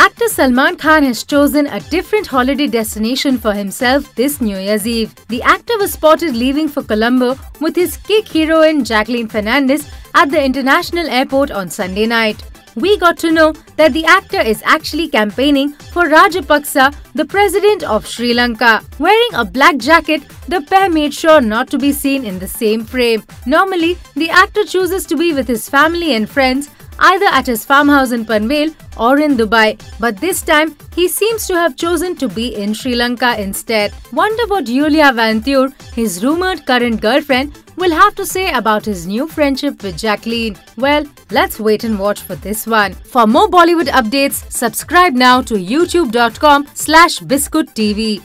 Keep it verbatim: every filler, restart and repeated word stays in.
Actor Salman Khan has chosen a different holiday destination for himself this New Year's Eve. The actor was spotted leaving for Colombo with his kick heroine Jacqueline Fernandez at the international airport on Sunday night. We got to know that the actor is actually campaigning for Rajapaksa, the president of Sri Lanka. Wearing a black jacket, the pair made sure not to be seen in the same frame. Normally, the actor chooses to be with his family and friends, either at his farmhouse in Panvel or in Dubai, but this time he seems to have chosen to be in Sri Lanka instead. Wonder what Iulia Vantur, his rumored current girlfriend, will have to say about his new friendship with Jacqueline. Well, let's wait and watch for this one. For more Bollywood updates, subscribe now to youtube dot com slash biscuit T V.